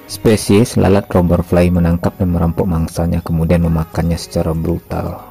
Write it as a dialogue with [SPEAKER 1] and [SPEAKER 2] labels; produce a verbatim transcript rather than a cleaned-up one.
[SPEAKER 1] Spesies lalat robberfly menangkap dan merampok mangsanya kemudian memakannya secara brutal.